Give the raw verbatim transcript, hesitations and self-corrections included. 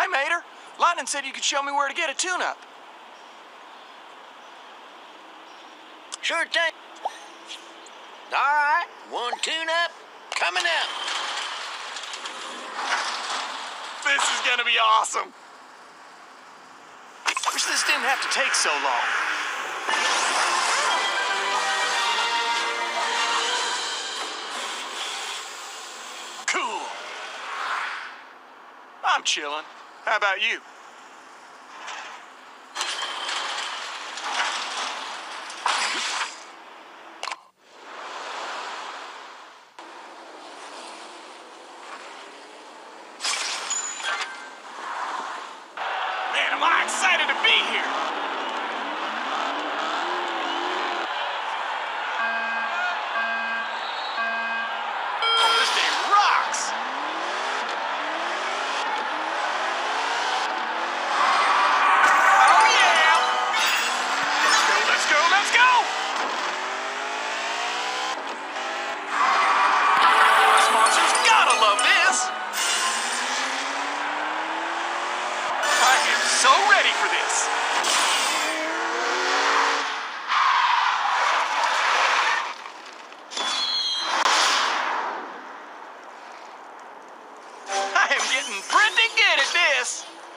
Hi, Mater. Lightning said you could show me where to get a tune-up. Sure thing. All right, one tune-up coming up. This is gonna be awesome. Wish this didn't have to take so long. Cool. I'm chilling. How about you? Man, am I excited to be here! Oh, this day rocks! Oh, yeah! Let's go, let's go, let's go! This monster's gotta love this! I am so ready for this! I am getting pretty good at this!